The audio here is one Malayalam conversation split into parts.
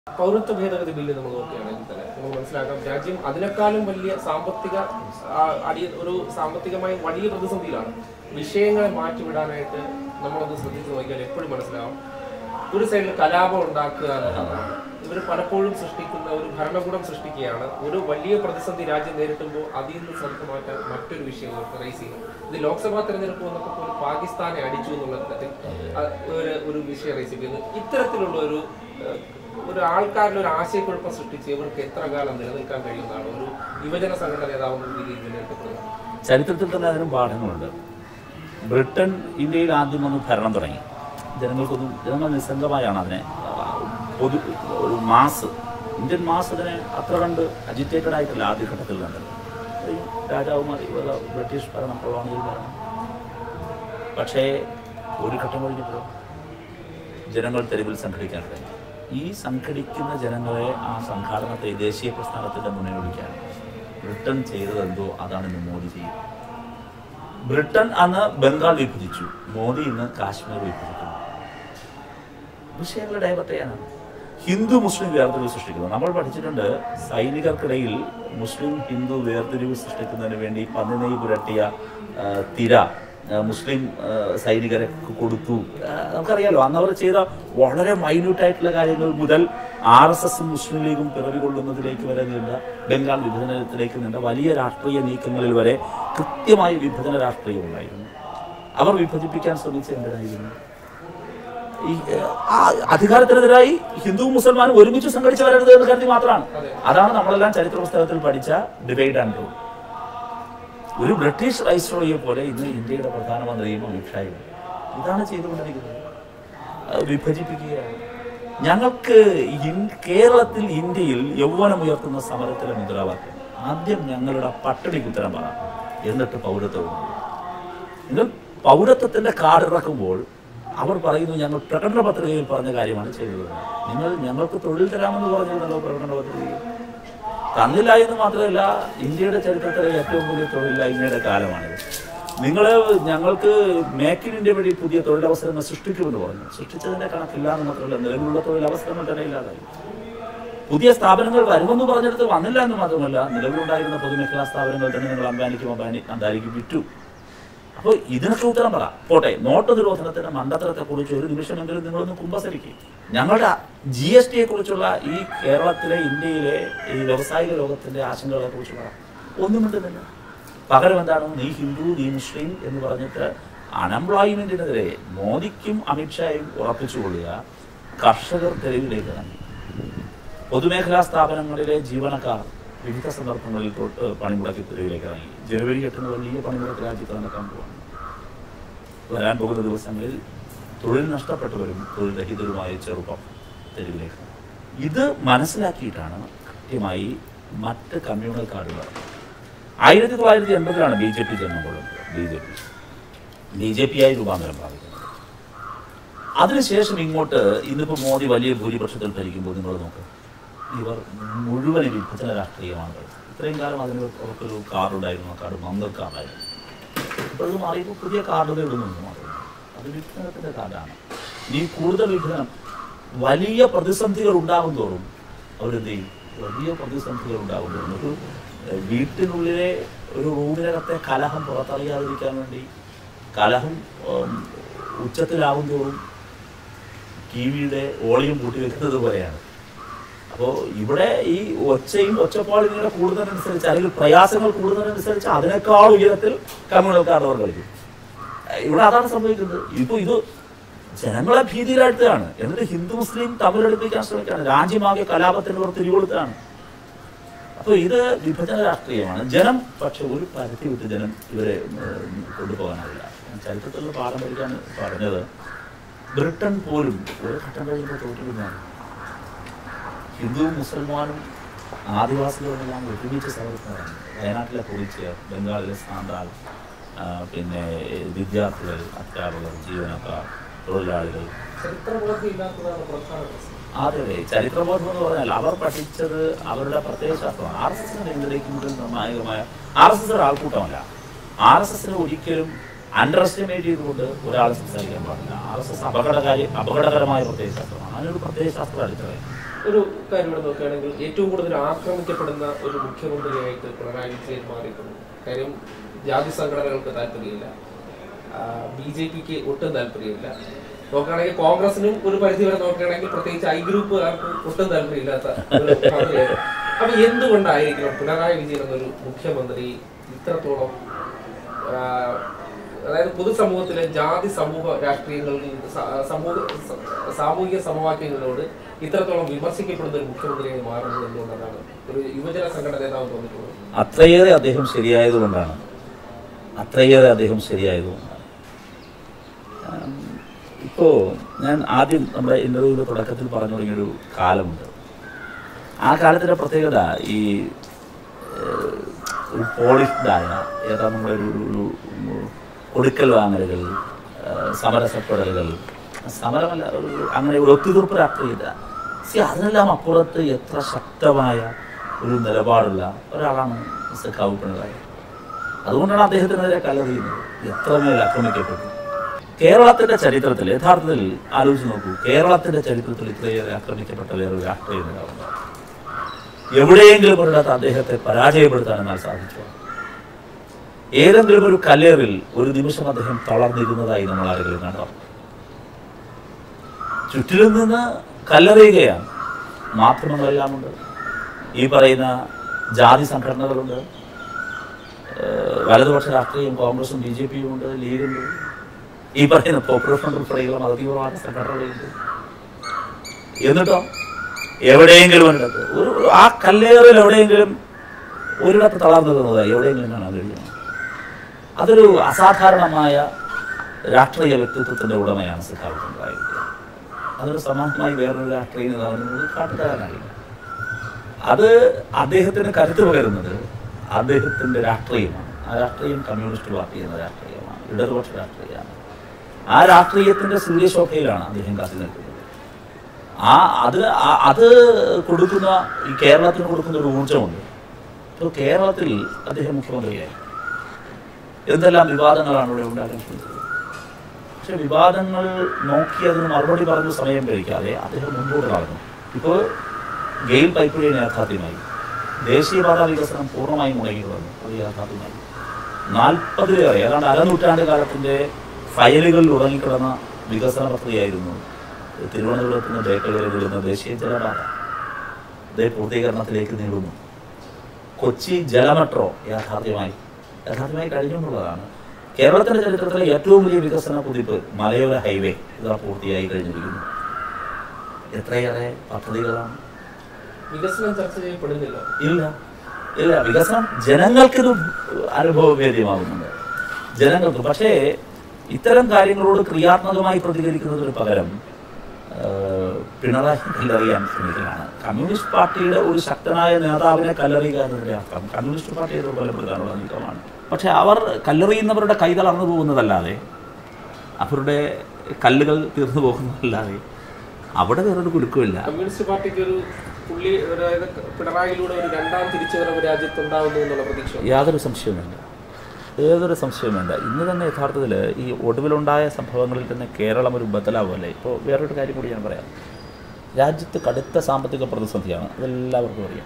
പൗരത്വ ഭേദഗതി ബില്ല് നമ്മൾ നോക്കുകയാണെങ്കിൽ തന്നെ നമുക്ക് മനസ്സിലാക്കാം രാജ്യം അതിനേക്കാളും വലിയ സാമ്പത്തികമായി വലിയ പ്രതിസന്ധിയിലാണ്. വിഷയങ്ങളെ മാറ്റിവിടാനായിട്ട് നമ്മളത് ശ്രദ്ധിച്ചു നോക്കിയാൽ എപ്പോഴും മനസ്സിലാവും ഒരു സൈഡിൽ കലാപം ഉണ്ടാക്കുക എന്നുള്ളതാണ്. ഇവർ പലപ്പോഴും സൃഷ്ടിക്കുന്ന ഒരു ഭരണകൂടം സൃഷ്ടിക്കുകയാണ്. ഒരു വലിയ പ്രതിസന്ധി രാജ്യം നേരിട്ടുമ്പോൾ അതിൽ നിന്ന് ശ്രദ്ധ മാറ്റാൻ മറ്റൊരു വിഷയം റൈസ് ചെയ്യും. ഇത് ലോക്സഭാ തെരഞ്ഞെടുപ്പ് വന്നപ്പോൾ പോലും പാകിസ്ഥാനെ അടിച്ചു എന്നുള്ള തരത്തിൽ ഒരു വിഷയം റൈസ് ചെയ്യുന്നത് ഇത്തരത്തിലുള്ള ഒരു ആൾക്കാരിൽ ഒരു ആശയക്കുഴപ്പം സൃഷ്ടിച്ച് ഇവർക്ക് എത്ര കാലം നിലനിൽക്കാൻ കഴിയുന്നതാണ് ഒരു യുവജന സംഘടന നേതാവെന്ന രീതിയിൽ നിലനിൽക്കുന്നത്. ചരിത്രത്തിൽ തന്നെ അതിനും പാഠങ്ങളുണ്ട്. ബ്രിട്ടൻ ഇന്ത്യയിൽ ആദ്യം വന്ന് ഭരണം തുടങ്ങി. ജനങ്ങൾ നിസ്സംഗമായാണ് അതിനെ ഒരു ഇന്ത്യൻ മാസ് അതിനെ അത്ര കണ്ട് അജിറ്റേറ്റഡ് ആയിട്ടില്ല ആദ്യഘട്ടത്തിൽ കണ്ടത്. രാജാവുമാർ ബ്രിട്ടീഷ് ഭരണം, കൊളോണിയൽ ഭരണം. പക്ഷേ ഒരു ഘട്ടം കഴിഞ്ഞപ്പോൾ ജനങ്ങൾ തെരുവിൽ സംഘടിക്കാൻ തുടങ്ങി. ഈ സംഘടിക്കുന്ന ജനങ്ങളെ ആ സംഘാടനത്തെ ദേശീയ പ്രസ്ഥാനത്തിൻ്റെ മുന്നിൽ വിളിക്കാൻ ബ്രിട്ടൻ ചെയ്തതെന്തോ അതാണ് ഇന്ന് മോദി ചെയ്യുന്നത്. ബ്രിട്ടൻ അന്ന് ബംഗാൾ വിഭജിച്ചു, മോദി ഇന്ന് കാശ്മീർ വിഭജിക്കുന്നു. വിഷയങ്ങൾ ഡൈവേർട്ട് ചെയ്യാനാണ്. ഹിന്ദു മുസ്ലിം വേർതിരിവ് സൃഷ്ടിക്കുന്നു. നമ്മൾ പഠിച്ചിട്ടുണ്ട് സൈനികർക്കിടയിൽ മുസ്ലിം ഹിന്ദു വേർതിരിവ് സൃഷ്ടിക്കുന്നതിന് വേണ്ടി പന്നിനെയ് പുരട്ടിയ തിര മുസ്ലിം സൈനികരെ കൊടുത്തു. നമുക്കറിയാലോ അന്ന് അവർ ചെയ്ത വളരെ മൈന്യൂട്ടായിട്ടുള്ള കാര്യങ്ങൾ മുതൽ RSS മുസ്ലിം ലീഗും പിറവി കൊള്ളുന്നതിലേക്ക് വരെ നീണ്ട ബംഗാൾ വിഭജനത്തിലേക്ക് നീണ്ട വലിയ രാഷ്ട്രീയ നീക്കങ്ങളിൽ വരെ കൃത്യമായി വിഭജന രാഷ്ട്രീയമുണ്ടായിരുന്നു. അവർ വിഭജിപ്പിക്കാൻ ശ്രമിച്ചത് എന്തിനായിരുന്നു? ഈ അധികാരത്തിനെതിരായി ഹിന്ദുവും മുസൽമാനും ഒരുമിച്ച് സംഘടിച്ചു വരരുത് എന്ന് കരുതി മാത്രമാണ്. അതാണ് നമ്മളെല്ലാം ചരിത്ര പുസ്തകത്തിൽ പഠിച്ച ഡിവൈഡ് ആൻഡ് റൂൾ. ഒരു ബ്രിട്ടീഷ് വൈസ്രോയെ പോലെ ഇന്ന് ഇന്ത്യയുടെ പ്രധാനമന്ത്രിയും അമിത്ഷായും ഇതാണ് ചെയ്തുകൊണ്ടിരിക്കുന്നത്. വിഭജിപ്പിക്കുകയാണ്. ഞങ്ങൾക്ക് കേരളത്തിൽ ഇന്ത്യയിൽ യൗവനമുയർത്തുന്ന സമരത്തിലെ മുദ്രാവാക്യം ആദ്യം ഞങ്ങളുടെ പട്ടിണിക്ക് ഉത്തരം പറ, എന്നിട്ട് പൗരത്വം. നിങ്ങൾ പൗരത്വത്തിന്റെ കാർഡ് ഇറക്കുമ്പോൾ അവർ പറയുന്നു ഞങ്ങൾ പ്രകടന പത്രികയിൽ പറഞ്ഞ കാര്യമാണ് ചെയ്തത്. ഞങ്ങൾക്ക് തൊഴിൽ തരാമെന്ന് പറഞ്ഞിരുന്നല്ലോ പ്രകടന പത്രികയിൽ. തന്നില്ല എന്ന് മാത്രമല്ല, ഇന്ത്യയുടെ ചരിത്രത്തിലെ ഏറ്റവും വലിയ തൊഴിലില്ലായ്മയുടെ കാലമാണിത്. ഞങ്ങൾക്ക് മേക്ക് ഇൻ ഇന്ത്യ വഴി പുതിയ തൊഴിലവസരങ്ങൾ സൃഷ്ടിക്കുമെന്ന് പറഞ്ഞു. സൃഷ്ടിച്ചതിന്റെ കണക്കില്ല എന്ന് മാത്രമല്ല, നിലവിലുള്ള തൊഴിലവസരങ്ങൾ തന്നെ ഇല്ലാതായി. പുതിയ സ്ഥാപനങ്ങൾ വരുമെന്ന് പറഞ്ഞെടുത്ത് വന്നില്ല എന്ന് മാത്രമല്ല, നിലവിലുണ്ടായിരുന്ന പൊതുമേഖലാ സ്ഥാപനങ്ങൾ തന്നെ നിങ്ങൾ അംബാനിക്ക് വിറ്റു. അപ്പോൾ ഇതിനൊക്കെ ഉത്തരം പറ. പോട്ടെ, നോട്ട് നിരോധനത്തിന്റെ മണ്ടത്തരത്തെ കുറിച്ച് ഒരു നിമിഷമെങ്കിലും നിങ്ങളൊന്ന് കുമ്പസരിക്കും. ഞങ്ങളുടെ GST കുറിച്ചുള്ള ഈ കേരളത്തിലെ ഇന്ത്യയിലെ ഈ വ്യവസായിക ലോകത്തിന്റെ ആശങ്കകളെ കുറിച്ച് പറ. ഒന്നും മിണ്ടുന്നില്ല. പകരം എന്താണ്, നീ ഹിന്ദു നീ മുസ്ലിം എന്ന് പറഞ്ഞിട്ട് അൺഎംപ്ലോയ്മെന്റിനെതിരെ മോദിക്കും അമിത്ഷായും ഉറപ്പിച്ചുകൊള്ളുക. കർഷകർ തെരുവിലേക്ക് ഇറങ്ങി. പൊതുമേഖലാ സ്ഥാപനങ്ങളിലെ ജീവനക്കാർ വിവിധ സന്ദർഭങ്ങളിൽ പണിമുടക്കി തെരുവിലേക്ക് ഇറങ്ങി. ജനുവരി 8 വലിയ പണിമുടക്ക് രാജ്യത്ത് നടക്കാൻ പോവാണ്. വരാൻ പോകുന്ന ദിവസങ്ങളിൽ തൊഴിൽ നഷ്ടപ്പെട്ടവരും തൊഴിൽ രഹിതരുമായ ചെറുപ്പം തെരുവിലേക്ക്. ഇത് മനസ്സിലാക്കിയിട്ടാണ് കൃത്യമായി മറ്റ് കമ്മ്യൂണൽ കാർഡുകൾ 1980 BJP ജന്മം കൊള്ളുന്നത്. BJP ആയി രൂപാന്തരം പ്രാപിക്കുന്നത്. അതിനുശേഷം ഇങ്ങോട്ട് ഇന്നിപ്പോൾ മോദി വലിയ ഭൂരിപക്ഷത്തിൽ ഭരിക്കുമ്പോൾ നിങ്ങൾ നോക്കുക, ഇവർ മുഴുവൻ വിഭജന രാഷ്ട്രീയമാണ്. ഇത്രയും കാലം അവർക്കൊരു കാർഡുണ്ടായിരുന്നു. ആ കാർഡ് മന്ദർ കാർഡായിരുന്നു. ഇപ്പോഴും മാറിയപ്പോൾ പുതിയ കാർഡുകൾ ഇടുന്നുണ്ട് മാത്രമല്ല, അത് വിഭജനത്തിൻ്റെ കാർഡാണ്. ഈ കൂടുതൽ വിഭജനം വലിയ പ്രതിസന്ധികൾ ഉണ്ടാകും തോറും അവരെന്ത് ചെയ്യും? വലിയ പ്രതിസന്ധികൾ ഉണ്ടാകും തോറും ഒരു വീട്ടിനുള്ളിലെ ഒരു റൂമിനകത്തെ കലഹം പുറത്തറിയാതിരിക്കാൻ വേണ്ടി കലഹം ഉച്ചത്തിലാകും തോറും ടിവിയുടെ വോളിയം കൂട്ടി വെക്കുന്നത് പോലെയാണ്. അപ്പോൾ ഇവിടെ ഈ ഒച്ചപ്പാടുകളുടെ കൂടുന്നതിനനുസരിച്ച് അല്ലെങ്കിൽ പ്രയാസങ്ങൾ കൂടുന്നതിനനുസരിച്ച് അതിനേക്കാൾ ഉയരത്തിൽ കമ്മ്യൂണൽ കാർഡ് അവർ കളിക്കും. ഇവിടെ അതാണ് സംഭവിക്കുന്നത്. ഇപ്പോൾ ഇത് ജനങ്ങളെ ഭീതിയിലാഴ്ത്തുകയാണ്. എന്നിട്ട് ഹിന്ദു മുസ്ലിം തമ്മിലടുപ്പിക്കാൻ ശ്രമിക്കുകയാണ്. രാജ്യമാകെ കലാപത്തിന് പുറത്ത് തിരികൊളുത്താണ്. അപ്പോൾ ഇത് വിഭജന രാഷ്ട്രീയമാണ്. ജനം പക്ഷെ ഒരു പരിധി വിട്ട് ജനം ഇവരെ കൊണ്ടുപോകാനാവില്ല. ചരിത്രത്തിലുള്ള പാഠം പഠിക്കാൻ പറഞ്ഞത് ബ്രിട്ടൻ പോലും ഒരു ഘട്ടം കഴിയുമ്പോൾ തോറ്റിരുന്നാണ്. ഹിന്ദുവും മുസൽമാനും ആദിവാസികളെല്ലാം ഒരുമിച്ച് സമർപ്പിക്കുന്നതാണ്. വയനാട്ടിലെ കുറിച്ച്, ബംഗാളിലെ സാന്താൾ, പിന്നെ വിദ്യാർത്ഥികൾ, അധ്യാപകർ, ജീവനക്കാർ, തൊഴിലാളികൾ. അതെ, ചരിത്രബോധം എന്ന് പറഞ്ഞാൽ അവർ പഠിച്ചത് അവരുടെ പ്രത്യയശാസ്ത്രമാണ്. RSSന്റെ ഇന്ത്യയിലേക്ക് മുതൽ നിർണായകമായ RSS ഒരു ആൾക്കൂട്ടമല്ല. RSSന് ഒരിക്കലും അണ്ടർ എസ്റ്റിമേറ്റ് ചെയ്തുകൊണ്ട് ഒരാൾ സംസാരിക്കാൻ പാടില്ല. RSS അപകടകരമായ പ്രത്യയശാസ്ത്രമാണ്. അതിനൊരു പ്രത്യയശാസ്ത്രം അടിച്ചത് ഒരു കാര്യം ഇവിടെ നോക്കുകയാണെങ്കിൽ ഏറ്റവും കൂടുതൽ ആക്രമിക്കപ്പെടുന്ന ഒരു മുഖ്യമന്ത്രിയായിട്ട് പിണറായി വിജയൻ മാറിയിട്ടുണ്ട്. കാര്യം ജാതി സംഘടനകൾക്ക് താല്പര്യമില്ല, BJPക്ക് ഒട്ടും താല്പര്യമില്ല. നോക്കുകയാണെങ്കിൽ കോൺഗ്രസിനും ഒരു പരിധി വരെ നോക്കുകയാണെങ്കിൽ പ്രത്യേകിച്ച് ഐ ഗ്രൂപ്പുകാർക്ക് ഒട്ടും താല്പര്യമില്ലാത്ത ഒരു മുഖ്യമന്ത്രിയാണ്. അപ്പൊ എന്തുകൊണ്ടായിരിക്കണം പിണറായി വിജയൻ എന്നൊരു മുഖ്യമന്ത്രി ഇത്രത്തോളം അതായത് പൊതുസമൂഹത്തിലെ ജാതി സമൂഹ രാഷ്ട്രീയങ്ങളിൽ സാമൂഹിക സമവാക്യങ്ങളോട് ഇത്രത്തോളം വിമർശിക്കപ്പെടുന്ന ഒരു മുഖ്യമന്ത്രിയായി മാറുന്നത് എന്തുകൊണ്ടാണ് ഒരു യുവജന സംഘടന നേതാവ് തോന്നിയിട്ടുള്ളത്? അത്രയേറെ അദ്ദേഹം ശരിയായതുകൊണ്ടാണ്. ഇപ്പോൾ ഞാൻ ആദ്യം നമ്മുടെ ഇന്റർവ്യൂവിന്റെ തുടക്കത്തിൽ പറഞ്ഞു തുടങ്ങിയൊരു കാലമുണ്ട്. ആ കാലത്തിന്റെ പ്രത്യേകത ഈ ഒരു പോളിഷ്ഡായ ഏതാ നമ്മുടെ ഒരു കൊടുക്കൽ വാങ്ങലുകൾ, സമരസപ്പെടലുകൾ, സമരമല്ല അങ്ങനെ ഒരു ഒത്തുതീർപ്പ് രാഷ്ട്രീയമില്ല. അതിനെല്ലാം അപ്പുറത്ത് എത്ര ശക്തമായ ഒരു നിലപാടുള്ള ഒരാളാണ് സഖാവ് പിണറായി. അതുകൊണ്ടാണ് അദ്ദേഹത്തിനെതിരെ കലറിയുന്നത്, എത്രമേൽ ആക്രമിക്കപ്പെട്ടു. കേരളത്തിന്റെ ചരിത്രത്തിൽ യഥാർത്ഥത്തിൽ ആലോചിച്ച് നോക്കൂ, കേരളത്തിന്റെ ചരിത്രത്തിൽ ഇത്രയേറെ ആക്രമിക്കപ്പെട്ട വേറൊരു രാഷ്ട്രീയ നേതാവുണ്ട്. എവിടെയെങ്കിലും ഒരിടത്ത് അദ്ദേഹത്തെ പരാജയപ്പെടുത്താൻ എന്നാൽ സാധിച്ചു. ഏതെങ്കിലും ഒരു കല്ലേറിൽ ഒരു നിമിഷം അദ്ദേഹം തളർന്നിരുന്നതായി നമ്മൾ ആരെങ്കിലും കണ്ടോ? ചുറ്റിലും നിന്ന് കല്ലെറിയുകയാണ്. മാധ്യമങ്ങളെല്ലാം ഉണ്ട്, ഈ പറയുന്ന ജാതി സംഘടനകളുണ്ട്, വലതുപക്ഷ രാഷ്ട്രീയം കോൺഗ്രസും BJPയും ഉണ്ട്, ലീഗുണ്ട്, ഈ പറയുന്ന പോപ്പുലർ ഫ്രണ്ട് ഉൾപ്പെടെയുള്ള മതതീവ്രവാദ സംഘടനകളുണ്ട്. എന്നിട്ടോ എവിടെയെങ്കിലും ഒരിടത്ത് ആ കല്ലേറിൽ എവിടെയെങ്കിലും ഒരിടത്ത് തളർന്നു നിന്നതായി എവിടെയെങ്കിലും കാണാൻ കഴിയുന്നു. അതൊരു അസാധാരണമായ രാഷ്ട്രീയ വ്യക്തിത്വത്തിന്റെ ഉടമയാണ് സഖാവ് പിണറായി വിജയൻ. അതൊരു സമാനമായി വേറൊരു രാഷ്ട്രീയ നേതാവിന് കാട്ടുതരാനായില്ല. അത് അദ്ദേഹത്തിന് കരുത്ത് പകരുന്നത് അദ്ദേഹത്തിന്റെ രാഷ്ട്രീയമാണ്. ആ രാഷ്ട്രീയം കമ്മ്യൂണിസ്റ്റ് പാർട്ടി എന്ന രാഷ്ട്രീയമാണ്, ഇടതുപക്ഷ രാഷ്ട്രീയമാണ്. ആ രാഷ്ട്രീയത്തിന്റെ സൂര്യശോഭയിലാണ് അദ്ദേഹം കാത്തി നിൽക്കുന്നത്. അത് കൊടുക്കുന്ന ഈ കേരളത്തിന് കൊടുക്കുന്ന ഒരു ഊർജ്ജമുണ്ട്. ഇപ്പോൾ കേരളത്തിൽ അദ്ദേഹം മുഖ്യമന്ത്രിയായി എന്തെല്ലാം വിവാദങ്ങളാണ് ഇവിടെ ഉണ്ടാകാൻ ശ്രമിച്ചത്. പക്ഷെ വിവാദങ്ങൾ നോക്കി അതിന് മറുപടി പറഞ്ഞ് സമയം കഴിക്കാതെ അദ്ദേഹം മുൻപോട്ട് നടന്നു. ഇപ്പോൾ ഗെയിൽ പൈപ്പ് ലൈൻ യാഥാർത്ഥ്യമായി, ദേശീയപാത വികസനം പൂർണ്ണമായും മുടങ്ങി വന്നു, അത് യാഥാർത്ഥ്യമായി. 40-ലേറെ ഏതാണ്ട് അരനൂറ്റാണ്ട് കാലത്തിൻ്റെ ഫയലുകളിൽ ഉറങ്ങിക്കിടന്ന വികസന പ്രക്രിയയായിരുന്നു തിരുവനന്തപുരത്ത് നിന്ന് ബേക്കൽ വരെ നീളുന്ന ദേശീയ ജലപാത. അതേ പൂർത്തീകരണത്തിലേക്ക് നീളുന്നു. കൊച്ചി ജലമെട്രോ യാഥാർത്ഥ്യമായി കഴിഞ്ഞു എന്നുള്ളതാണ്. കേരളത്തിന്റെ ചരിത്രത്തിലെ ഏറ്റവും വലിയ വികസന കുതിപ്പ് മലയോര ഹൈവേ ഇതാ പൂർത്തിയായി കഴിഞ്ഞിരിക്കുന്നു. എത്രയേറെ പദ്ധതികളാണ്. വികസനം ചർച്ച ചെയ്യപ്പെടുന്നില്ല. ഇല്ല വികസനം ജനങ്ങൾക്കിത് അനുഭവവേദ്യമാകുന്നുണ്ട്, ജനങ്ങൾക്ക്. പക്ഷേ ഇത്തരം കാര്യങ്ങളോട് ക്രിയാത്മകമായി പ്രതികരിക്കുന്നതിന് പകരം പിണറായി കല്ലെറിയാൻ ശ്രമിക്കുകയാണ്. കമ്മ്യൂണിസ്റ്റ് പാർട്ടിയുടെ ഒരു ശക്തനായ നേതാവിനെ കല്ലെറിയുക എന്നതിന്റെ അർത്ഥം കമ്മ്യൂണിസ്റ്റ് പാർട്ടിയെ ദുർബലപ്പെടുത്താനുള്ള നീക്കമാണ്. പക്ഷെ അവർ കല്ലെറിയുന്നവരുടെ കൈ തളർന്നു പോകുന്നതല്ലാതെ, അവരുടെ കല്ലുകൾ തീർന്നു പോകുന്നതല്ലാതെ അവിടെ വേറൊരു കുലുക്കുമില്ല. കമ്മ്യൂണിസ്റ്റ് പാർട്ടിക്ക് ഒരു പിണറായിയിലൂടെ ഒരു രണ്ടാം തിരിച്ചുവരവ് രാജ്യത്തുണ്ടാവുന്നു എന്നുള്ള പ്രതീക്ഷ യാതൊരു സംശയവും വേണ്ട. ഇന്ന് തന്നെ യഥാർത്ഥത്തിൽ ഈ ഒടുവിലുണ്ടായ സംഭവങ്ങളിൽ തന്നെ കേരളം ഒരു ബദലാവുമല്ലേ. ഇപ്പോൾ വേറൊരു കാര്യം കൂടി ഞാൻ പറയാം. രാജ്യത്ത് കടുത്ത സാമ്പത്തിക പ്രതിസന്ധിയാണ്, അതെല്ലാവർക്കും അറിയാം.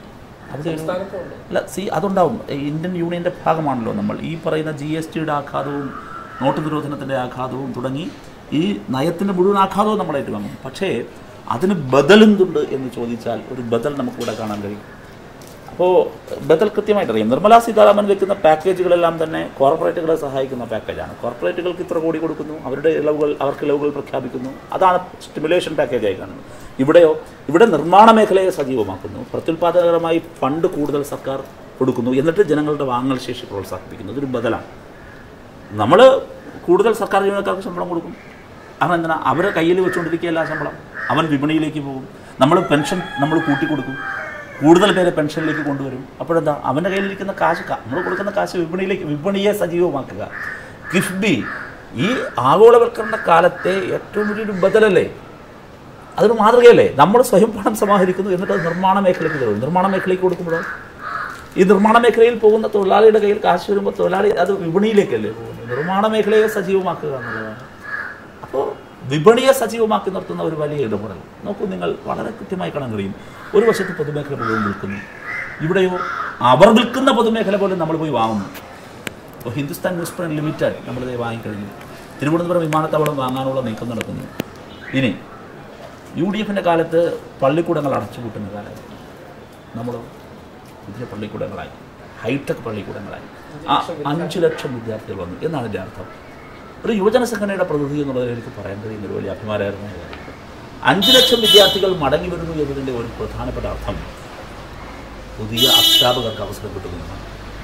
അതുണ്ടാവും. ഇന്ത്യൻ യൂണിയൻ്റെ ഭാഗമാണല്ലോ നമ്മൾ. ഈ പറയുന്ന GSTയുടെ ആഘാതവും നോട്ട് നിരോധനത്തിൻ്റെ ആഘാതവും തുടങ്ങി ഈ നയത്തിൻ്റെ മുഴുവൻ ആഘാതവും നമ്മളായിട്ട് വാങ്ങും. പക്ഷേ അതിന് ബദലെന്തുണ്ട് എന്ന് ചോദിച്ചാൽ ഒരു ബദൽ നമുക്കിവിടെ കാണാൻ കഴിയും. അപ്പോൾ ബദൽ കൃത്യമായിട്ടറിയാം. നിർമ്മലാ സീതാരാമൻ വെക്കുന്ന പാക്കേജുകളെല്ലാം തന്നെ കോർപ്പറേറ്റുകളെ സഹായിക്കുന്ന പാക്കേജാണ്. കോർപ്പറേറ്റുകൾക്ക് ഇത്ര കോടി കൊടുക്കുന്നു, അവർക്ക് ഇളവുകൾ പ്രഖ്യാപിക്കുന്നു. അതാണ് സ്റ്റിമുലേഷൻ പാക്കേജായി കാണുന്നത്. ഇവിടെ നിർമ്മാണ മേഖലയെ സജീവമാക്കുന്നു, പ്രത്യുൽപാദകരമായി ഫണ്ട് കൂടുതൽ സർക്കാർ കൊടുക്കുന്നു, എന്നിട്ട് ജനങ്ങളുടെ വാങ്ങൽ ശേഷി പ്രോത്സാഹിപ്പിക്കുന്നു. ഇതൊരു ബദലാണ്. നമ്മൾ കൂടുതൽ സർക്കാർ ജീവനക്കാർക്ക് ശമ്പളം കൊടുക്കും. അവൻ എന്തിനാ അവരെ കയ്യിൽ വെച്ചുകൊണ്ടിരിക്കുകയല്ല ശമ്പളം, അവൻ വിപണിയിലേക്ക് പോകും. പെൻഷൻ നമ്മൾ കൂട്ടിക്കൊടുക്കും, കൂടുതൽ പേരെ പെൻഷനിലേക്ക് കൊണ്ടുവരും. അപ്പോഴെന്താ അവൻ്റെ കയ്യിലിരിക്കുന്ന കാശ്, നമ്മൾ കൊടുക്കുന്ന കാശ് വിപണിയെ സജീവമാക്കുക. കിഫ്ബി ഈ ആഗോളവൽക്കരണ കാലത്തെ ഏറ്റവും വലിയൊരു ബദലല്ലേ, അതൊരു മാതൃകയല്ലേ. നമ്മൾ സ്വയം പണം സമാഹരിക്കുന്നു, എന്നിട്ട് അത് നിർമ്മാണ മേഖലയ്ക്ക് തരും. നിർമ്മാണ മേഖലയ്ക്ക് കൊടുക്കുമ്പോഴോ ഈ നിർമ്മാണ മേഖലയിൽ പോകുന്ന തൊഴിലാളിയുടെ കയ്യിൽ കാശ് വരുമ്പോൾ തൊഴിലാളി അത് വിപണിയിലേക്കല്ലേ പോകുന്നത്. നിർമ്മാണ മേഖലയെ സജീവമാക്കുക എന്നുള്ളതാണ്. അപ്പോൾ വിപണിയെ സജീവമാക്കി നിർത്തുന്ന ഒരു വലിയ ഇടപെടൽ. നോക്കൂ, നിങ്ങൾ വളരെ കൃത്യമായി കാണാൻ കഴിയും. ഒരു വശത്ത് പൊതുമേഖല മുഴുവൻ നിൽക്കുന്നു, ഇവിടെയോ അവർ നിൽക്കുന്ന പൊതുമേഖല പോലും നമ്മൾ പോയി വാങ്ങുന്നു. ഇപ്പോൾ ഹിന്ദുസ്ഥാൻ ന്യൂസ് പ്രിന്റ് ലിമിറ്റഡ് നമ്മളിത് വാങ്ങിക്കഴിഞ്ഞു. തിരുവനന്തപുരം വിമാനത്താവളം വാങ്ങാനുള്ള നീക്കം നടക്കുന്നു. ഇനി UDF-ൻ്റെ കാലത്ത് പള്ളിക്കൂടങ്ങൾ അടച്ചുപൂട്ടുന്ന കാലത്ത് നമ്മൾ ഇതിലെ പള്ളിക്കൂടങ്ങളായി, ഹൈടെക് പള്ളിക്കൂടങ്ങളായി. 5 ലക്ഷം വിദ്യാർത്ഥികൾ വന്നു എന്നാണ് എൻ്റെ അർത്ഥം. ഒരു യുവജന സംഘടനയുടെ പ്രതിനിധി എന്നുള്ളത് എനിക്ക് പറയാൻ കഴിയുന്ന ഒരു വലിയ അഭിമാനമായിരുന്നു. 5 ലക്ഷം വിദ്യാർത്ഥികൾ മടങ്ങി വരുന്നു എന്നതിൻ്റെ ഒരു പ്രധാനപ്പെട്ട അർത്ഥം പുതിയ അധ്യാപകർക്ക് അവസരം കിട്ടുന്നതാണ്.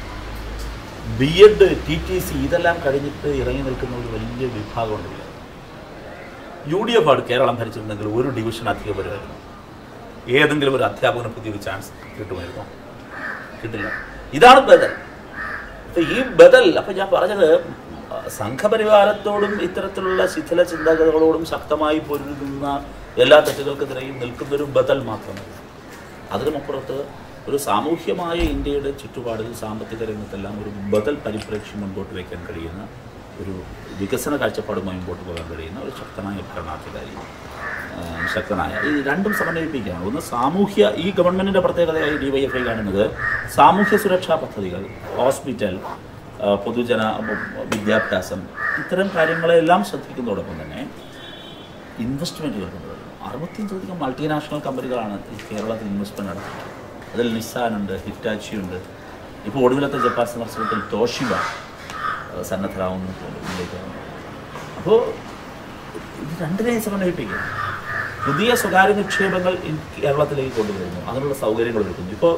B.Ed, TTC ഇതെല്ലാം കഴിഞ്ഞിട്ട് ഇറങ്ങി നിൽക്കുന്ന ഒരു വലിയ വിഭാഗമുണ്ട്. UDF ആണ് കേരളം ഭരിച്ചിരുന്നെങ്കിൽ ഒരു ഡിവിഷൻ അധികം വരുമായിരുന്നു. ഏതെങ്കിലും ഒരു അധ്യാപകന് പുതിയൊരു ചാൻസ് കിട്ടുമായിരുന്നോ? കിട്ടില്ല. ഇതാണ് ബദൽ. അപ്പം ഈ ബദൽ, അപ്പം ഞാൻ പറഞ്ഞത് സംഘപരിവാരത്തോടും ഇത്തരത്തിലുള്ള ശിഥില ചിന്താഗതികളോടും ശക്തമായി പൊരുതുന്ന എല്ലാ തെറ്റുകൾക്കെതിരെയും നിൽക്കുന്നൊരു ബദൽ മാത്രമല്ല, അതിനുമപ്പുറത്ത് ഒരു സാമൂഹ്യമായ ഇന്ത്യയുടെ ചുറ്റുപാടിൽ സാമ്പത്തിക രംഗത്തെല്ലാം ഒരു ബദൽ പരിപ്രേക്ഷ്യം മുൻപോട്ട് വയ്ക്കാൻ കഴിയുന്ന ഒരു വികസന കാഴ്ചപ്പാടുമായി മുമ്പോട്ട് പോകാൻ കഴിയുന്ന ഒരു ശക്തനായ ഭരണാധികാരി, ശക്തനായ ഈ രണ്ടും സമന്വയിപ്പിക്കുകയാണ്. ഒന്ന് സാമൂഹ്യ, ഈ ഗവൺമെൻറ്റിൻ്റെ പ്രത്യേകതയായി DYFI കാണുന്നത് സാമൂഹ്യ സുരക്ഷാ പദ്ധതികൾ, ഹോസ്പിറ്റൽ, പൊതുജന വിദ്യാഭ്യാസം, ഇത്തരം കാര്യങ്ങളെല്ലാം ശ്രദ്ധിക്കുന്നതോടൊപ്പം തന്നെ ഇൻവെസ്റ്റ്മെൻറ്റുകൾ കൊണ്ടുവരുന്നു. 65 മൾട്ടിനാഷണൽ കമ്പനികളാണ് കേരളത്തിൽ ഇൻവെസ്റ്റ്മെൻറ്റ് നടത്തുന്നത്. അതിൽ നിസാനുണ്ട്, ഹിറ്റാച്ചി ഉണ്ട്. ഇപ്പോൾ ഒടുവിലത്തെ ജപ്പാൻ സന്ദർശനത്തിൽ തോഷിബ സന്നദ്ധരാകുന്നു. അപ്പോൾ ഇത് രണ്ടിനെയും സമന്വയിപ്പിക്കുക. പുതിയ സ്വകാര്യ നിക്ഷേപങ്ങൾ കേരളത്തിലേക്ക് കൊണ്ടുവരുന്നു, അതിനുള്ള സൗകര്യങ്ങൾ ഒരുക്കുന്നു. ഇപ്പോൾ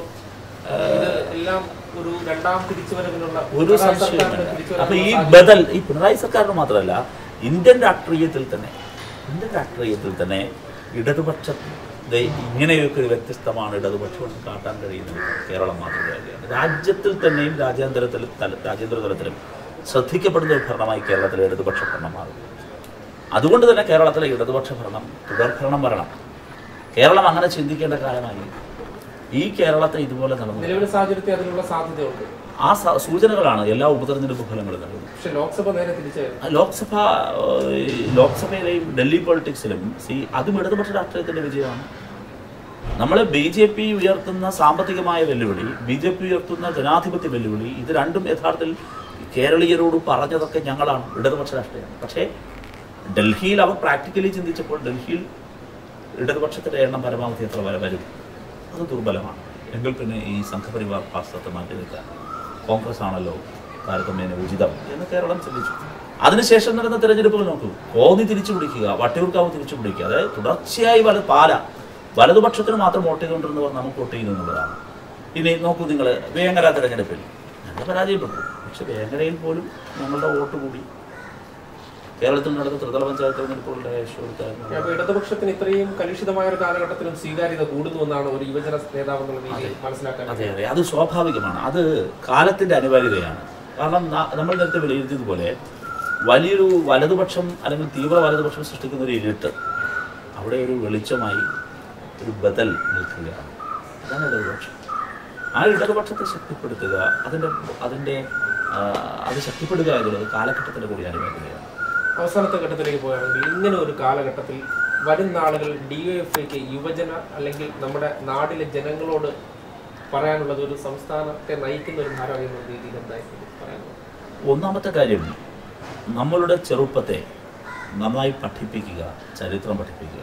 ഒരു സംശയമില്ല. അപ്പോൾ ഈ ബദൽ ഈ പിണറായി സർക്കാരിന് മാത്രമല്ല, ഇന്ത്യൻ രാഷ്ട്രീയത്തിൽ തന്നെ ഇടതുപക്ഷത്തെ ഇങ്ങനെയൊക്കെ ഒരു വ്യത്യസ്തമാണ് ഇടതുപക്ഷം കാട്ടാൻ കഴിയുന്നത് കേരളം മാത്രമല്ല. രാജ്യത്തിൽ തന്നെയും രാജ്യാന്തര തലത്തിലും ശ്രദ്ധിക്കപ്പെടുന്ന ഒരു ഭരണമായി കേരളത്തിലെ ഇടതുപക്ഷ ഭരണം മാറും. അതുകൊണ്ട് തന്നെ കേരളത്തിലെ ഇടതുപക്ഷ ഭരണം തുടർഭരണം വരണം. കേരളം അങ്ങനെ ചിന്തിക്കേണ്ട കാലമായി. ഈ കേരളത്തെ ഇതുപോലെ നടന്നു സാഹചര്യത്തിൽ അതിനുള്ള സാധ്യതയുണ്ട്. ആ സൂചനകളാണ് എല്ലാ ഉപതെരഞ്ഞെടുപ്പ് ഫലങ്ങളും നൽകുന്നത്. പക്ഷേ ലോക്സഭയിലെയും ഡൽഹി പൊളിറ്റിക്സിലും അതും ഇടതുപക്ഷ രാഷ്ട്രീയത്തിൻ്റെ വിജയമാണ്. നമ്മൾ BJP ഉയർത്തുന്ന സാമ്പത്തികമായ വെല്ലുവിളി, BJP ഉയർത്തുന്ന ജനാധിപത്യ വെല്ലുവിളി, ഇത് രണ്ടും യഥാർത്ഥത്തിൽ കേരളീയരോട് പറഞ്ഞതൊക്കെ ഞങ്ങളാണ്, ഇടതുപക്ഷ രാഷ്ട്രീയമാണ്. പക്ഷേ ഡൽഹിയിൽ അവർ പ്രാക്ടിക്കലി ചിന്തിച്ചപ്പോൾ ഡൽഹിയിൽ ഇടതുപക്ഷത്തിൻ്റെ എണ്ണം പരമാവധി എത്ര വരെ വരും, അത് ദുർബലമാണ്. എങ്കിൽ പിന്നെ ഈ സംഘപരിവാർ പാർശ്വത്തെ മാറ്റി നിൽക്കാൻ കോൺഗ്രസ് ആണല്ലോ താരതമ്യേന ഉചിതം എന്ന് കേരളം ചിന്തിച്ചു. അതിനുശേഷം നടന്ന തെരഞ്ഞെടുപ്പുകൾ നോക്കൂ. കോന്നി തിരിച്ചു പിടിക്കുക, വട്ടിയൂർക്കാവ് തിരിച്ചു പിടിക്കുക, അതായത് തുടർച്ചയായി വലതുപക്ഷത്തിന് മാത്രം വോട്ട് ചെയ്തുകൊണ്ടിരുന്നവർ നമുക്ക് വോട്ട് ചെയ്യുന്നുള്ളതാണ്. ഇനി നോക്കൂ, നിങ്ങൾ വേങ്ങര തെരഞ്ഞെടുപ്പിൽ ഞങ്ങൾ പരാജയപ്പെട്ടു. പക്ഷെ വേങ്ങരയിൽ പോലും ഞങ്ങളുടെ വോട്ട് കൂടി. കേരളത്തിൽ നടന്ന ത്രിതല പഞ്ചായത്ത് തെരഞ്ഞെടുപ്പുകളുടെ ഇടതുപക്ഷത്തിന് ഇത്രയും കലുഷിതമായ ഒരു കാലഘട്ടത്തിലും സ്വീകാര്യത കൂടുന്നുവെന്നാണ് ഒരു യുവജന നേതാവ് എന്നുള്ള രീതിയിൽ മനസ്സിലാക്കാൻ. അതെ, അത് സ്വാഭാവികമാണ്. അത് കാലത്തിന്റെ അനിവാര്യതയാണ്. കാരണം നമ്മൾ നേരത്തെ വിലയിരുത്തിയതുപോലെ വലിയൊരു വലതുപക്ഷം അല്ലെങ്കിൽ തീവ്ര വലതുപക്ഷം സൃഷ്ടിക്കുന്ന ഒരു ഇരുട്ട്, അവിടെ ഒരു വെളിച്ചമായി ഒരു ബദൽ നിൽക്കുകയാണ്. അതാണ് ഇടതുപക്ഷം. ആ ഇടതുപക്ഷത്തെ ശക്തിപ്പെടുത്തുക, അത് ശക്തിപ്പെടുക എന്നുള്ളത് കാലഘട്ടത്തിൻ്റെ കൂടി അനിവാര്യതയാണ്. അവസാനത്തെ ഘട്ടത്തിലേക്ക് പോവുകയാണെങ്കിൽ ഇങ്ങനെ ഒരു കാലഘട്ടത്തിൽ വരും നാളുകൾ DYFIക്ക് യുവജന അല്ലെങ്കിൽ നമ്മുടെ നാട്ടിലെ ജനങ്ങളോട് പറയാനുള്ളത്, ഒരു സംസ്ഥാനത്തെ നയിക്കുന്ന ഒരു ഭാരം എന്ന രീതിയിൽ എന്തായിരിക്കും പറയാനുള്ളത്? ഒന്നാമത്തെ കാര്യം, നമ്മളുടെ ചെറുപ്പത്തെ നന്നായി പഠിപ്പിക്കുക, ചരിത്രം പഠിപ്പിക്കുക,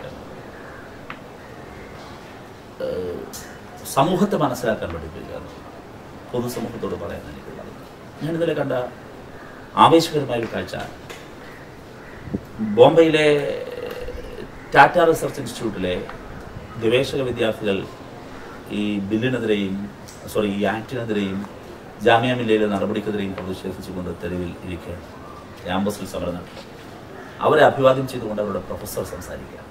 സമൂഹത്തെ മനസ്സിലാക്കാൻ പഠിപ്പിക്കുക. പൊതുസമൂഹത്തോട് പറയാൻ എനിക്കുള്ളത്, ഞാനിതിലെ കണ്ട ആവേശകരമായൊരു കാഴ്ച, ബോംബെയിലെ ടാറ്റ റിസർച്ച് ഇൻസ്റ്റിറ്റ്യൂട്ടിലെ ഗവേഷക വിദ്യാർത്ഥികൾ ഈ ബില്ലിനെതിരെയും ഈ ആക്ടിനെതിരെയും ജാമിയ മില്ലയിലെ നടപടിക്കെതിരെയും പ്രതിഷേധിച്ചുകൊണ്ട് തെരുവിൽ ഇരിക്കുകയാണ്. ക്യാമ്പസിൽ സമരം നടത്തി അവരെ അഭിവാദ്യം ചെയ്തുകൊണ്ട് അവരുടെ പ്രൊഫസർ സംസാരിക്കുകയാണ്.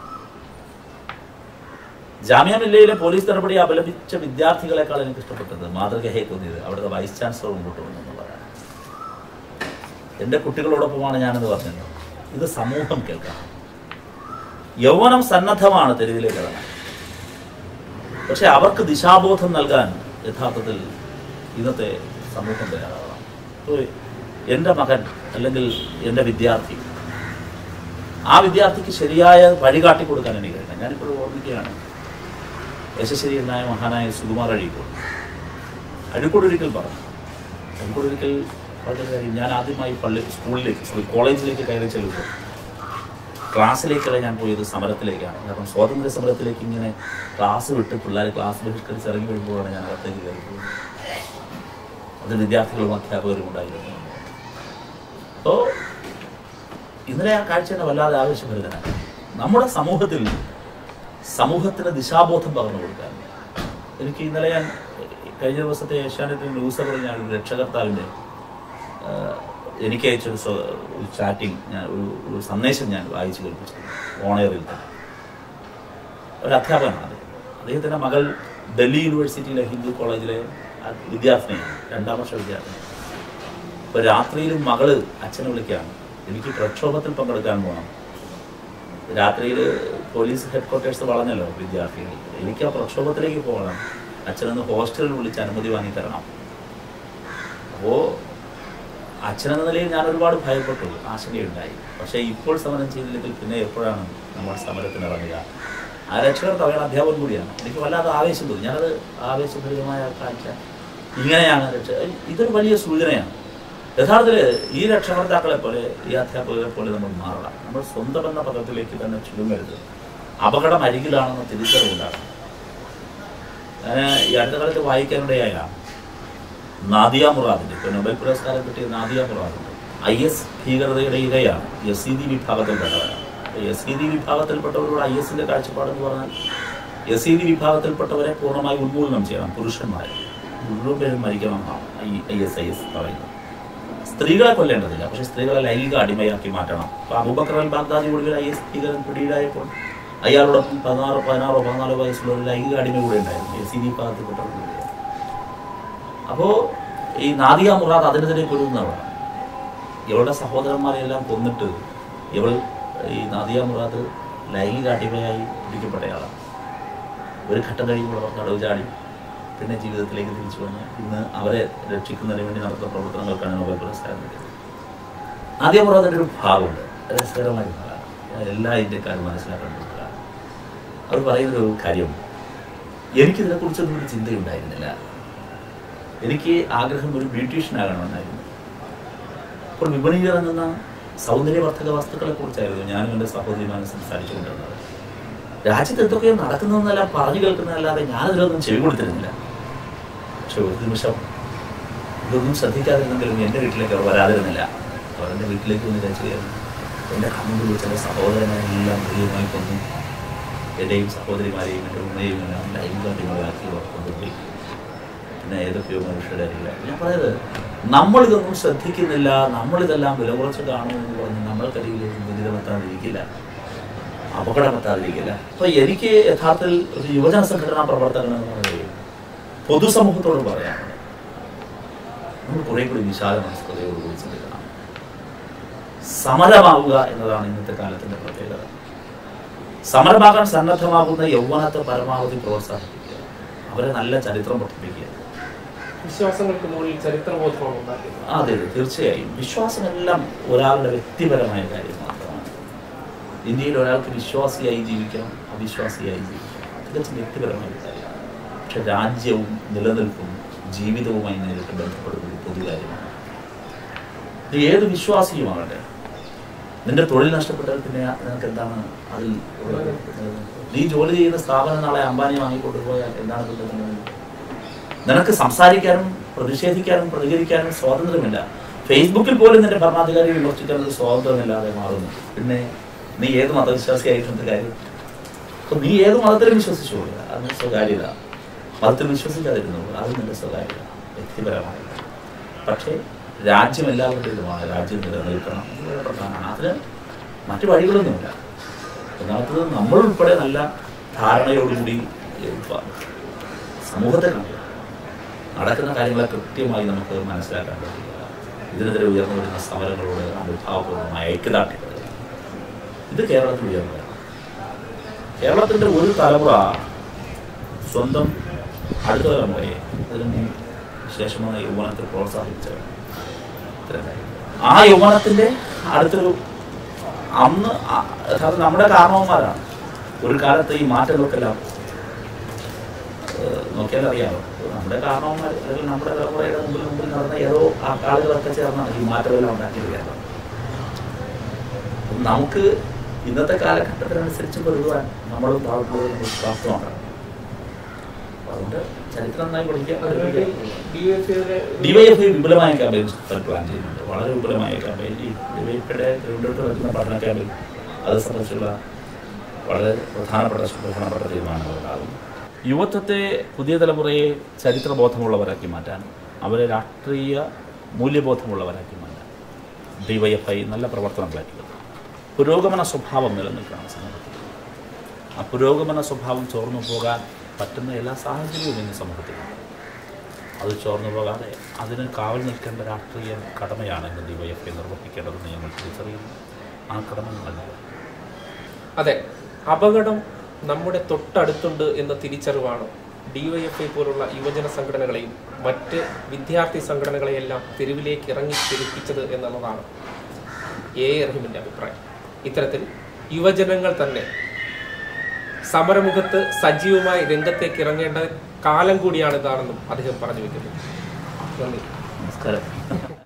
ജാമിയ മില്ലയിലെ പോലീസ് നടപടിയെ അപലപിച്ച വിദ്യാർത്ഥികളെക്കാൾ എനിക്ക് ഇഷ്ടപ്പെട്ടത്, മാതൃകയായി തോന്നിയത് അവിടുത്തെ വൈസ് ചാൻസലർ മുമ്പോട്ട് വന്നു എന്നുള്ളതാണ്. എൻ്റെ കുട്ടികളോടൊപ്പമാണ് ഞാനെന്ന് പറഞ്ഞത്. ഇത് സമൂഹം കേൾക്കണം. യൗവനം സന്നദ്ധമാണ് തെരുവിലേക്ക് ഇറങ്ങാൻ. പക്ഷെ അവർക്ക് ദിശാബോധം നൽകാൻ യഥാർത്ഥത്തിൽ ഇന്നത്തെ സമൂഹം തയ്യാറാവണം. എൻ്റെ മകൻ അല്ലെങ്കിൽ എൻ്റെ വിദ്യാർത്ഥി ആ വിദ്യാർത്ഥിക്ക് ശരിയായ വഴി കാട്ടി കൊടുക്കാൻ എനിക്ക് കഴിയണം. ഞാനിപ്പോൾ ഓർമ്മിക്കുകയാണ്, യശസ്വരീയനായ മഹാനായ സുകുമാർ അഴീക്കോടൊരിക്കൽ പറഞ്ഞു. അഴീക്കോടൊരിക്കൽ പറഞ്ഞ കാര്യം, ഞാൻ ആദ്യമായി കോളേജിലേക്ക് കയറി ചെല്ലുമ്പോൾ ക്ലാസ്സിലേക്കല്ല ഞാൻ പോയത്, സമരത്തിലേക്കാണ്. കാരണം സ്വാതന്ത്ര്യ സമരത്തിലേക്ക് ഇങ്ങനെ ക്ലാസ് വിട്ട് പിള്ളേർ ക്ലാസ് ബഹിഷ്കരിച്ച് ഇറങ്ങി വരുമ്പോഴാണ് ഞാൻ അകത്തേക്ക് കയറി പോകുന്നത്. അത് വിദ്യാർത്ഥികളും അധ്യാപകരും ഉണ്ടായിരുന്നു. അപ്പോൾ ഇന്നലെ ആ കാഴ്ച തന്നെ വല്ലാതെ ആവശ്യപ്പെടുന്നതാണ്. നമ്മുടെ സമൂഹത്തിന് ദിശാബോധം പകർന്നു കൊടുക്കാൻ എനിക്ക് ഇന്നലെ ഞാൻ കഴിഞ്ഞ ദിവസത്തെ ഏഷ്യാനെറ്റ് ന്യൂസ് അവർ ഞാൻ ഒരു രക്ഷകർത്താവിൻ്റെ എനിക്ക് അയച്ചൊരു ചാറ്റിംഗ് ഒരു സന്ദേശം ഞാൻ വായിച്ചു കേൾപ്പിച്ചു. ഓണറിൽ തന്നെ ഒരു അധ്യാപകനാണ്. അദ്ദേഹത്തിൻ്റെ മകൾ ഡൽഹി യൂണിവേഴ്സിറ്റിയിലെ ഹിന്ദു കോളേജിലെ വിദ്യാർത്ഥിനിയാണ്, 2ാം വർഷ വിദ്യാർത്ഥിനി. ഇപ്പോൾ രാത്രിയിലും മകള് അച്ഛനെ വിളിക്കുകയാണ്, എനിക്ക് പ്രക്ഷോഭത്തിൽ പങ്കെടുക്കാൻ പോകണം. രാത്രിയിൽ പോലീസ് ഹെഡ് ക്വാർട്ടേഴ്സ് പറഞ്ഞല്ലോ വിദ്യാർത്ഥികൾ, എനിക്ക് ആ പ്രക്ഷോഭത്തിലേക്ക് പോകണം, അച്ഛനൊന്ന് ഹോസ്റ്റലിൽ വിളിച്ച് അനുമതി വാങ്ങി തരണം. അപ്പോൾ അച്ഛനെന്ന നിലയിൽ ഞാൻ ഒരുപാട് ഭയപ്പെട്ടു, ആശങ്കയുണ്ടായി. പക്ഷേ ഇപ്പോൾ സമരം ചെയ്തില്ലെങ്കിൽ പിന്നെ എപ്പോഴാണ് നമ്മൾ സമരത്തിന് ഇറങ്ങുക? ആ രക്ഷകർത്താവ് അയാൾ അധ്യാപകൻ കൂടിയാണ്. എനിക്ക് വല്ലാതെ ആവേശം തോന്നി. ഞാനത് ആവേശഭരിതമായ കാഴ്ച ഇങ്ങനെയാണ് ഇതൊരു വലിയ സൂചനയാണ്. യഥാർത്ഥത്തിൽ ഈ രക്ഷകർത്താക്കളെ പോലെ ഈ അധ്യാപകരെ പോലെ നമ്മൾ മാറണം. നമ്മൾ സ്വന്തം എന്ന പദത്തിലേക്ക് തന്നെ ചുരുങ്ങരുത്. അപകടം അരികിലാണെന്ന് തിരിച്ചറിവുണ്ടാകണം. ഞാൻ ഈ അടുത്ത കാലത്ത് വായിക്കാനിടയായ നാദിയ മുറാദിൻ്റെ, ഇപ്പോൾ നൊബേൽ പുരസ്കാരം കിട്ടിയ നാദിയ മുറാദിൻ്റെ IS ഭീകരതയുടെ ഇരയാണ്. യസീദി വിഭാഗത്തിൽപ്പെട്ടവരാണ്. യസീദി വിഭാഗത്തിൽപ്പെട്ടവരോട് ISൻ്റെ കാഴ്ചപ്പാടെന്ന് പറഞ്ഞാൽ യസീദി വിഭാഗത്തിൽപ്പെട്ടവരെ പൂർണ്ണമായി ഉന്മൂലനം ചെയ്യണം. പുരുഷന്മാരെ മുഴുവൻ പേരും മരിക്കണമെന്നാണ് IS പറയുന്നത്. സ്ത്രീകളെ കൊല്ലേണ്ടതില്ല, പക്ഷേ സ്ത്രീകളെ ലൈംഗിക അടിമയാക്കി മാറ്റണം. അപ്പോൾ അബൂബക്കർ അൽ ബാഗ്ദാദി ഒടുവിൽ IS ഭീകരൻ പിടിയിലായപ്പോൾ അയാളോടൊപ്പം 14 വയസ്സുള്ള ഒരു ലൈംഗിക അടിമ കൂടെ ഉണ്ടായിരുന്നു, യസീദി വിഭാഗത്തിൽപ്പെട്ടവർ. അപ്പോൾ ഈ നാദിയ മുറാദ് അതിനെതിരെ കൊല്ലുന്നവളാണ്. ഇവളുടെ സഹോദരന്മാരെയെല്ലാം കൊന്നിട്ട് ഈ നാദിയ മുറാദ് ലൈംഗിക അടിമയായി പിടിക്കപ്പെട്ടയാളാണ്. ഒരു ഘട്ടം കഴിയുമ്പോൾ അവർ കടവ് ചാടി പിന്നെ ജീവിതത്തിലേക്ക് തിരിച്ചു വന്ന് ഇന്ന് അവരെ രക്ഷിക്കുന്നതിന് വേണ്ടി നടത്തുന്ന പ്രവർത്തനങ്ങൾക്കാണ് നൊബേൽ പുരസ്കാരം കിട്ടിയത്. നാദിയ മുറാദിൻ്റെ ഒരു ഭാഗമുണ്ട്, രസകരമായ ഭാഗമാണ്, എല്ലാ ഇന്ത്യക്കാരും മനസ്സിലാക്കേണ്ട ഒരു ഭാഗമാണ്. അവർ പറയുന്നൊരു കാര്യം, എനിക്കിതിനെക്കുറിച്ചൊന്നും ഒരു ചിന്തയുണ്ടായിരുന്നില്ല. എനിക്ക് ആഗ്രഹം ഒരു ബ്യൂട്ടീഷ്യനാകണമെന്നായിരുന്നു. അപ്പോൾ വിപണിയിൽ ഇറങ്ങുന്ന സൗന്ദര്യവർദ്ധക വസ്തുക്കളെ കുറിച്ചായിരുന്നു ഞാനും എൻ്റെ സഹോദരിമാരും സംസാരിച്ചുകൊണ്ടിരുന്നത്. രാജ്യത്ത് എന്തൊക്കെയോ നടക്കുന്നതെന്നെല്ലാം പറഞ്ഞു കേൾക്കുന്നതല്ലാതെ ഞാനതിലൊന്നും ചെവി കൊടുത്തിരുന്നില്ല. പക്ഷെ ഒരു നിമിഷം ഇതൊന്നും ശ്രദ്ധിക്കാതിരുന്നെങ്കിലും എൻ്റെ വീട്ടിലേക്ക് അവർ വരാതിരുന്നില്ല. അവർ എൻ്റെ വീട്ടിലേക്ക് വന്ന് രചിക്കുകയായിരുന്നു. എൻ്റെ കണ്ണുകൾ ചില സഹോദരനെല്ലാം പ്രിയമായി കൊന്നു. എൻ്റെയും സഹോദരിമാരെയും എൻ്റെ ഉമ്മയെയും എല്ലാം ലൈംഗികമാക്കി കൊണ്ടുപോയി. പിന്നെ ഏതൊക്കെയോ മനുഷ്യരുടെ അറിയില്ല. ഞാൻ പറയുന്നത്, നമ്മളിതൊന്നും ശ്രദ്ധിക്കുന്നില്ല, നമ്മളിതെല്ലാം വില കുറച്ച് കാണുമെന്ന് പറഞ്ഞ് നമ്മൾക്കരികിലേക്ക് ദുരിതമെത്താതിരിക്കില്ല, അപകടമെത്താതിരിക്കില്ല. അപ്പോൾ എനിക്ക് യഥാർത്ഥത്തിൽ ഒരു യുവജന സംഘടനാ പ്രവർത്തകനെന്ന് പറയുകയും പൊതുസമൂഹത്തോട് പറയാനുള്ളത്, നമ്മൾ കുറേ കൂടി വിശാല മനസ്കതയോടുകൂടി ചിന്തിക്കണം. സമരമാവുക എന്നതാണ് ഇന്നത്തെ കാലത്തിൻ്റെ പ്രത്യേകത. സമരമാകാൻ സന്നദ്ധമാകുന്ന യൗവനത്തെ പരമാവധി പ്രോത്സാഹിപ്പിക്കുക, അവരെ നല്ല ചരിത്രം പഠിപ്പിക്കുക. വിശ്വാസങ്ങൾക്ക് മുകളിൽ ചരിത്രബോധമാണ് ഉണ്ടാക്കിയത്. അതെ, തീർച്ചയായും. വിശ്വാസമെല്ലാം ഒരാളുടെ വ്യക്തിപരമായ കാര്യം മാത്രമാണ്. ഇന്ത്യയിൽ ഒരാൾക്ക് വിശ്വാസിയായി ജീവിക്കാം, അവിശ്വാസിയായി ജീവിക്കാം, തികച്ചും വ്യക്തിപരമായ കാര്യമാണ്. പക്ഷെ രാജ്യവും നിലനിൽപ്പും ജീവിതവുമായി നേരിട്ട് ബന്ധപ്പെടുന്ന ഒരു പൊതുകാര്യമാണ്. ഇത് ഏത് വിശ്വാസിയുമാകട്ടെ, നിന്റെ തൊഴിൽ നഷ്ടപ്പെട്ടാൽ പിന്നെ നിനക്ക് എന്താണ് അതിൽ? നീ ജോലി ചെയ്യുന്ന സ്ഥാപനം നാളെ അംബാനി വാങ്ങിക്കൊണ്ടുപോയാൽ എന്താണ് കിട്ടുന്നത്? നിനക്ക് സംസാരിക്കാനും പ്രതിഷേധിക്കാനും പ്രതികരിക്കാനും സ്വാതന്ത്ര്യമില്ല. ഫേസ്ബുക്കിൽ പോലും നിന്റെ ഭരണാധികാരി വിമർശിക്കാനൊരു സ്വാതന്ത്ര്യമില്ലാതെ മാറുന്നു. പിന്നെ നീ ഏത് മതവിശ്വാസിയായിട്ടുണ്ട് കാര്യം? അപ്പോൾ നീ ഏത് മതത്തിലും വിശ്വസിച്ചോളുക, അതിന് സ്വകാര്യത. മതത്തിൽ വിശ്വസിക്കാതിരുന്നു, അത് നിന്റെ സ്വകാര്യത, വ്യക്തിപരമായ. പക്ഷേ രാജ്യം എല്ലാവരുടേതുമാണ്, രാജ്യം നിലനിൽക്കണം, വളരെ പ്രധാനമാണ്. അതിന് മറ്റു വഴികളൊന്നുമില്ല. ഒന്നാമത്തത് നമ്മൾ ഉൾപ്പെടെ നല്ല ധാരണയോടുകൂടി സമൂഹത്തെ കണ്ടു നടക്കുന്ന കാര്യങ്ങളെ കൃത്യമായി നമുക്ക് മനസ്സിലാക്കാൻ പറ്റില്ല. ഇതിനെതിരെ ഉയർന്നു വരുന്ന സമരങ്ങളോട് അനുഭാവപൂർവമായ ഐക്യദാർഢ്യം, ഇത് കേരളത്തിൽ ഉയർന്നു വരണം. കേരളത്തിൻ്റെ ഒരു തലമുറ സ്വന്തം അടുത്ത തലമുറയെ അതിന് ശേഷമായ യൗവനത്തെ പ്രോത്സാഹിപ്പിച്ചവർ. ആ യൗവനത്തിൻ്റെ അടുത്തൊരു അന്ന് അത് നമ്മുടെ കാരണവന്മാരാണ്. ഒരു കാലത്ത് ഈ മാറ്റങ്ങൾക്കെല്ലാം നോക്കിയാൽ അറിയാമോ, നമ്മുടെ കാരണവന്മാർ അല്ലെങ്കിൽ നമ്മുടെ തലമുറയുടെ മുമ്പിൽ നടന്ന ഏതോ ആളുകളൊക്കെ ചേർന്നാണ് ഈ മാറ്റമെല്ലാം ഉണ്ടാക്കിയത്. നമുക്ക് ഇന്നത്തെ കാലഘട്ടത്തിനനുസരിച്ച് പൊരുതുവാൻ നമ്മളും പ്രാപ്തമാണ്. അതുകൊണ്ട് ചരിത്രം നന്നായി പഠിക്കുക. ഡിവൈഎഫ്ഐ വിപുലമായ ക്യാമ്പയിൻ പ്ലാൻ ചെയ്യുന്നുണ്ട്, വളരെ വിപുലമായ ക്യാമ്പയിൻ. ഈ ഡിവൈഎഫ്ഐയുടെ തിരുവനന്തപുരത്ത് നടക്കുന്ന പഠന ക്യാമ്പയിൻ അത് സംബന്ധിച്ചുള്ള വളരെ പ്രധാനപ്പെട്ട തീരുമാനങ്ങളുണ്ടാകും. യുവത്വത്തെ, പുതിയ തലമുറയെ ചരിത്രബോധമുള്ളവരാക്കി മാറ്റാൻ, അവരെ രാഷ്ട്രീയ മൂല്യബോധമുള്ളവരാക്കി മാറ്റാൻ ഡിവൈഎഫ്ഐ നല്ല പ്രവർത്തനങ്ങളാക്കി. പുരോഗമന സ്വഭാവം നിലനിൽക്കണം സമൂഹത്തിൽ. ആ പുരോഗമന സ്വഭാവം ചോർന്നു പോകാൻ പറ്റുന്ന എല്ലാ സാഹചര്യവും ഇന്ന് സമൂഹത്തിലുണ്ട്. അത് ചോർന്നു പോകാതെ അതിന് കാവൽ നിൽക്കേണ്ട രാഷ്ട്രീയ കടമയാണ് ഇന്ന് ഡിവൈഎഫ്ഐ നിർവഹിക്കേണ്ടതെന്ന് ഞങ്ങൾ തിരിച്ചറിയുന്നു. ആ കടമ നിങ്ങൾ. അതെ, അപകടം നമ്മുടെ തൊട്ടടുത്തുണ്ട് എന്ന തിരിച്ചറിവാണ് ഡിവൈഎഫ്ഐ പോലുള്ള യുവജന സംഘടനകളെയും മറ്റ് വിദ്യാർത്ഥി സംഘടനകളെയെല്ലാം തെരുവിലേക്ക് ഇറങ്ങി തിരിപ്പിച്ചത് എന്നുള്ളതാണ് എ റഹീമിൻ്റെ അഭിപ്രായം. ഇത്തരത്തിൽ യുവജനങ്ങൾ തന്നെ സമരമുഖത്ത് സജീവമായി രംഗത്തേക്ക് ഇറങ്ങേണ്ട കാലം കൂടിയാണ് ഇതാണെന്നും അദ്ദേഹം പറഞ്ഞു വെക്കുന്നു. നന്ദി, നമസ്കാരം.